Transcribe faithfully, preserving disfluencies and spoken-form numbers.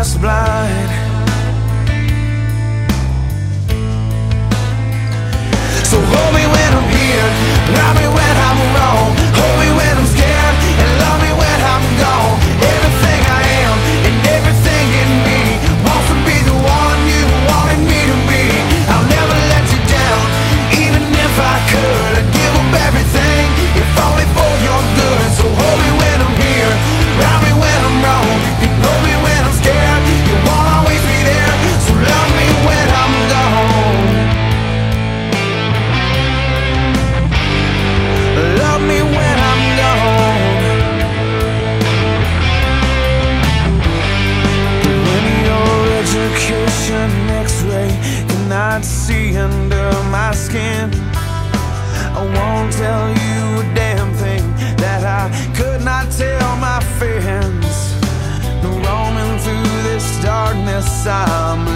just blind. So hold me when I'm here, love me when I'm wrong, hold me when I'm scared, and love me when I'm gone. Everything I am and everything in me wants to be the one you wanted me to be. I'll never let you down, even if I could. I'd give up everything, if only for your good. So hold me when I'm here, love me when I'm wrong, and hold me when I'm scared. You won't always be there, so love me when I'm gone. Love me when I'm gone. But when your education X-ray cannot see under my skin, I won't tell you a damn thing that I could not tell my friends. No, roaming through this darkness I'm